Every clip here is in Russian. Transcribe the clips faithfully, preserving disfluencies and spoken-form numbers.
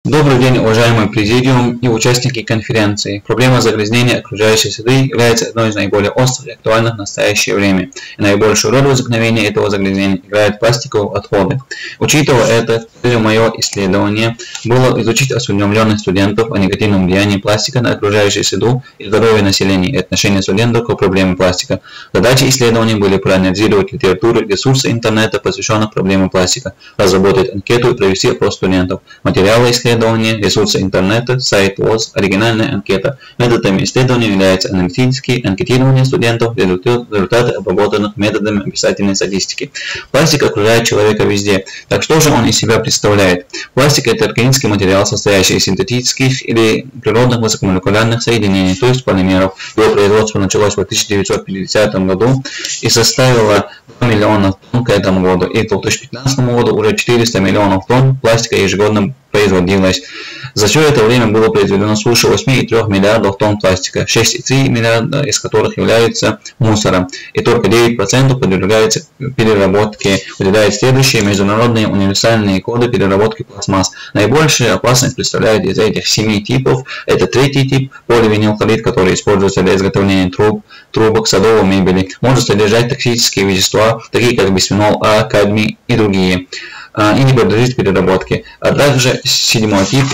Добрый день, уважаемый президиум и участники конференции. Проблема загрязнения окружающей среды является одной из наиболее острых и актуальных в настоящее время. И наибольшую роль в возникновении этого загрязнения играют пластиковые отходы. Учитывая это, целью мое исследование было изучить осведомленность студентов о негативном влиянии пластика на окружающую среду и здоровье населения и отношение студентов к проблеме пластика. Задачи исследования были проанализировать литературу и ресурсы интернета, посвященных проблеме пластика, разработать анкету и провести опрос студентов. Материалы исследования ресурсы интернета, сайт ВОЗ, оригинальная анкета. Методами исследования являются аналитические анкетирование студентов, результаты обработанных методами описательной статистики. Пластик окружает человека везде. Так что же он из себя представляет? Пластик – это органический материал, состоящий из синтетических или природных высокомолекулярных соединений, то есть полимеров. Его производство началось в тысяча девятьсот пятидесятом году и составило два миллиона тонн к этому году. И к две тысячи пятнадцатому году уже четыреста миллионов тонн пластика ежегодно производилось. За все это время было произведено свыше восьми целых трёх миллиардов тонн пластика, шесть целых три миллиарда из которых являются мусором, и только девять процентов подвергается переработке. Выделяют следующие международные универсальные коды переработки пластмасс. Наибольшая опасность представляет из этих семи типов. Это третий тип, поливинилхлорид, который используется для изготовления труб, трубок, садовой мебели. Может содержать токсические вещества, такие как бисфенол А, кадмий и другие, и не подлежит переработке. А также седьмой тип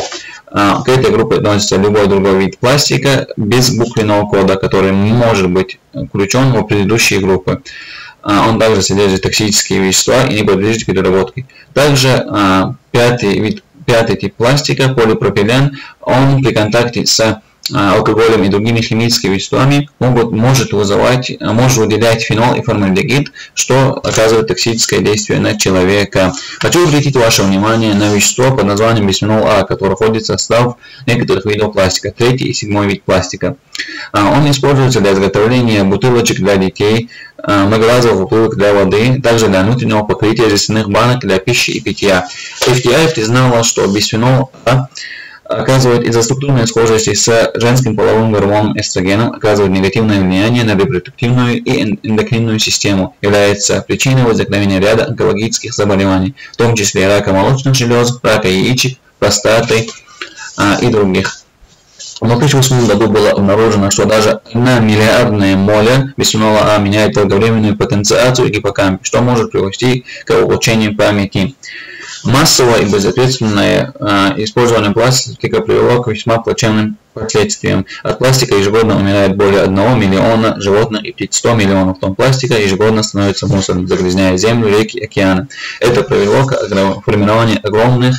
О. К этой группе относится любой другой вид пластика без буквенного кода, который может быть включен в предыдущие группы. Он также содержит токсические вещества и не подлежит переработке. Также пятый вид, пятый тип пластика, полипропилен, он при контакте с алкоголем и другими химическими веществами могут, может вызывать, может выделять фенол и формальдегид, что оказывает токсическое действие на человека. Хочу обратить ваше внимание на вещество под названием бисфенол А, которое входит в состав некоторых видов пластика, третий и седьмой вид пластика. Он используется для изготовления бутылочек для детей, многоразовых бутылок для воды, также для внутреннего покрытия жестяных банок для пищи и питья. эф ти ай признала, что бисфенол А оказывает из-за структурной схожести с женским половым гормоном эстрогеном, оказывает негативное влияние на репродуктивную и эндокринную систему, является причиной возникновения ряда онкологических заболеваний, в том числе рака молочных желез, рака яичек, простаты а, и других. В две тысячи восьмом году было обнаружено, что даже одна миллиардная моля бисфенола А меняет долговременную потенциацию гиппокампа, что может привести к улучшению памяти. Массовое и безответственное э, использование пластика привело к весьма плачевным последствиям. От пластика ежегодно умирает более одного миллиона животных и птиц. сто миллионов тонн пластика ежегодно становится мусором, загрязняя землю, реки, океаны. Это привело к формированию огромных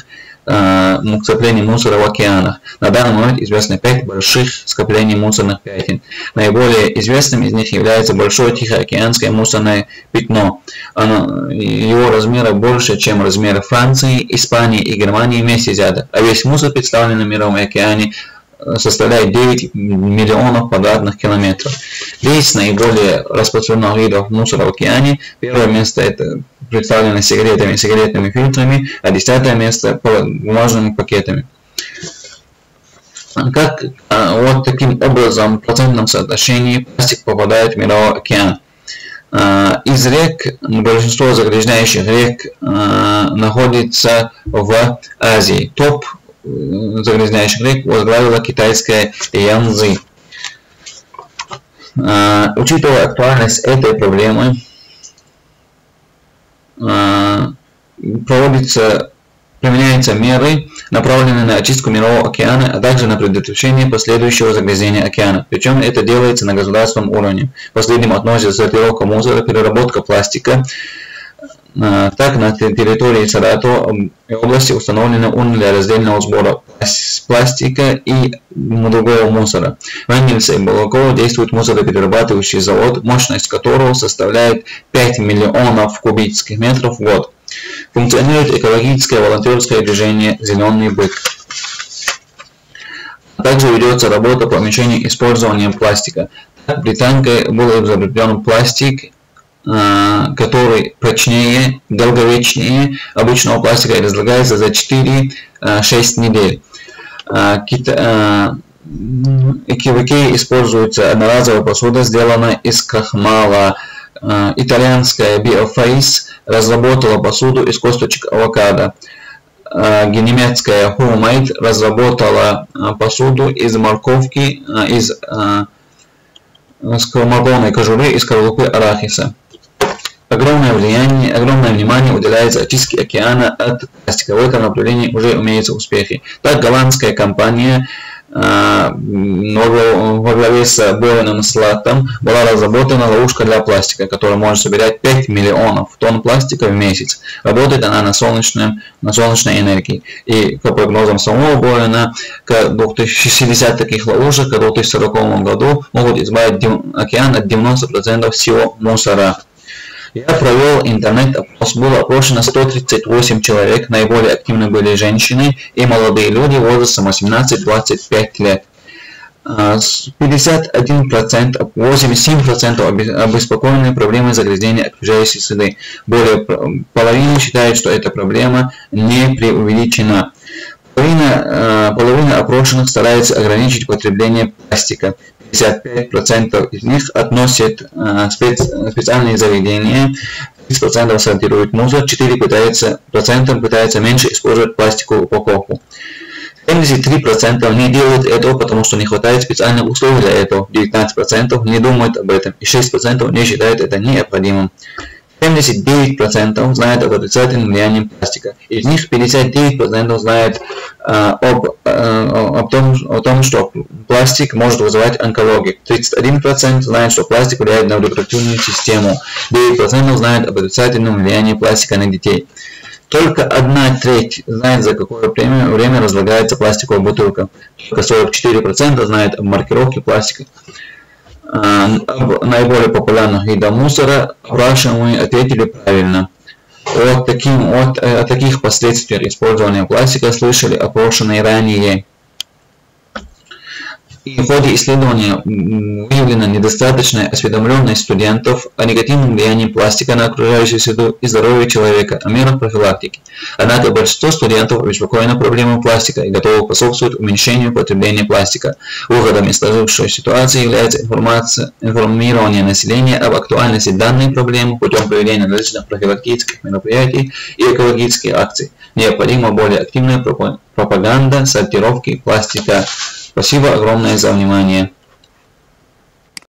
к скоплению мусора в океанах. На данный момент известно пять больших скоплений мусорных пятен. Наиболее известным из них является Большое Тихоокеанское мусорное пятно. Оно, его размеры больше, чем размеры Франции, Испании и Германии вместе взятых. А весь мусор, представленный в Мировом океане, составляет девять миллионов квадратных километров. Десять наиболее распространенных видов мусора в океане. Первое место это представлено сигаретами и сигаретными фильтрами, а десятое место бумажными пакетами. Как вот таким образом в процентном соотношении пластик попадает в Мировой океан? Из рек, большинство загрязняющих рек находится в Азии. Топ загрязняющих рек возглавила китайская Янцзы. Учитывая актуальность этой проблемы, проводятся, применяются меры, направленные на очистку Мирового океана, а также на предотвращение последующего загрязнения океана. Причем это делается на государственном уровне. Последним относится сортировка мусора, переработка пластика. Так, на территории Саратовой области установлены урны для раздельного сбора пластика и другого мусора. В Энгельсе и Балаково действует мусороперерабатывающий завод, мощность которого составляет пять миллионов кубических метров в год. Функционирует экологическое волонтерское движение «Зеленый бык». Также ведется работа по уменьшению использования пластика. Так, Британкой был изобретен пластик, который прочнее, долговечнее обычного пластика и разлагается за четыре-шесть недель. В Икее используется одноразовая посуда, сделанная из крахмала. Итальянская Bioface разработала посуду из косточек авокадо. немецкая Homemade разработала посуду из морковки, из морковной кожуры и скорлупы арахиса. Огромное влияние, огромное внимание уделяется очистке океана от пластика. В этом направлении уже имеются успехи. Так, голландская компания во главе с Боеном Слаттом была разработана ловушка для пластика, которая может собирать пять миллионов тонн пластика в месяц. Работает она на, солнечном, на солнечной энергии. И по прогнозам самого Боена, к две тысячи шестидесятому таких ловушек к две тысячи сороковому году могут избавить океан от девяноста процентов всего мусора. Я провел интернет-опрос, было опрошено сто тридцать восемь человек, наиболее активны были женщины и молодые люди возрастом восемнадцать — двадцать пять лет. пятьдесят один процент, восемьдесят семь процентов обеспокоены проблемой загрязнения окружающей среды. Более половины считают, что эта проблема не преувеличена. Половина, половина опрошенных старается ограничить потребление пластика. пятьдесят пять процентов из них относят спец, специальные заведения, тридцать процентов сортируют мусор, четыре процента пытаются меньше использовать пластиковую упаковку. семьдесят три процента не делают этого, потому что не хватает специальных условий для этого, девятнадцать процентов не думают об этом и шесть процентов не считают это необходимым. семьдесят девять процентов знают об отрицательном влиянии пластика. Из них пятьдесят девять процентов знают э, об, э, об том, о том, что пластик может вызывать онкологию. тридцать один процент знает, что пластик влияет на репродуктивную систему. девять процентов знают об отрицательном влиянии пластика на детей. Только одна треть знает, за какое время, время разлагается пластиковая бутылка. Только сорок четыре процента знают об маркировке пластика. Об наиболее популярных видах мусора опрашиваемые ответили правильно. От, таким, от, о таких последствиях использования пластика слышали опрошенные ранее. И в ходе исследования выявлена недостаточная осведомленность студентов о негативном влиянии пластика на окружающую среду и здоровье человека, о мерах профилактики. Однако большинство студентов обеспокоено проблемой пластика и готовы способствовать уменьшению потребления пластика. Выходом из сложившейся ситуации является информация, информирование населения об актуальности данной проблемы путем проведения различных профилактических мероприятий и экологических акций. Необходима более активная пропаганда сортировки пластика. Спасибо огромное за внимание.